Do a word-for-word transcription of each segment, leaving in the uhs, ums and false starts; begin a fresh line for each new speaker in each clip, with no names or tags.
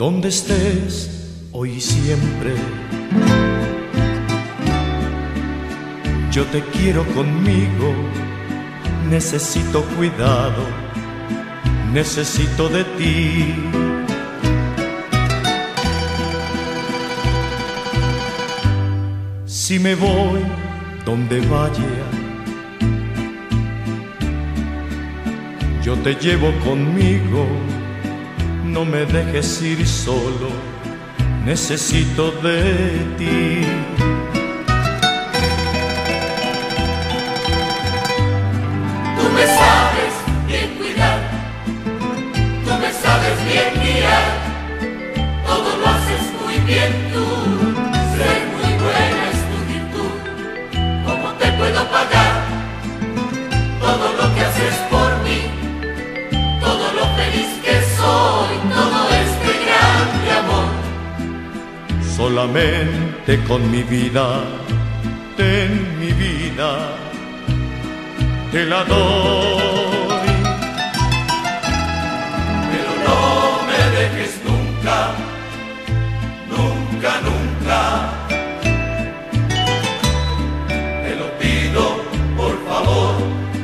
donde estés hoy y siempre. Yo te quiero conmigo, necesito cuidado, necesito de ti. Si me voy donde vaya, yo te llevo conmigo, no me dejes ir solo, necesito de ti.
Tú me sabes bien cuidar, tú me sabes bien guiar, todo lo haces muy bien tú, ser muy buena es tu virtud. ¿Cómo te puedo pagar todo lo que haces por mí? Todo lo feliz que soy, todo este grande amor.
Solamente con mi vida, ten mi vida, te la doy.
Pero no me dejes nunca, nunca, nunca. Te lo pido, por favor.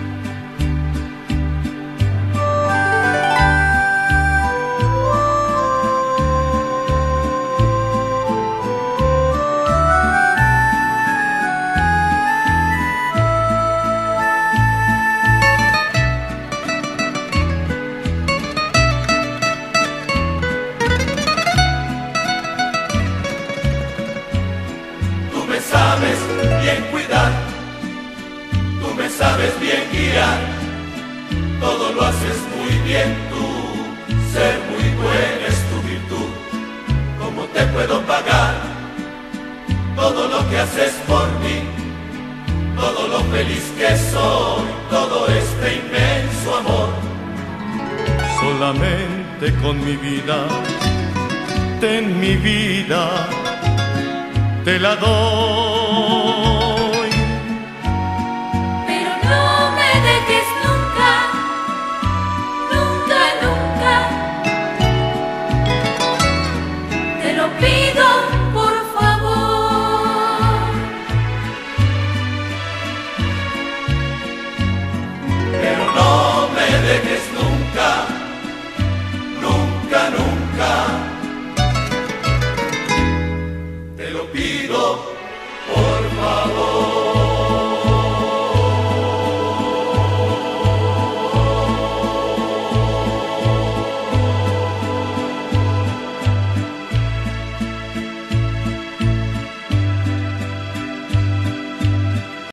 Tú me sabes bien cuidar, tú me sabes bien guiar, todo lo haces muy bien tú, ser muy buena es tu virtud. ¿Cómo te puedo pagar todo lo que haces por mí? Todo lo feliz que soy, todo este inmenso amor.
Solamente con mi vida, ten mi vida, te la doy.
Pero no me dejes nunca, nunca, nunca. Te lo pido, por favor.
Pero no me dejes nunca, nunca, nunca. Te lo pido, por favor.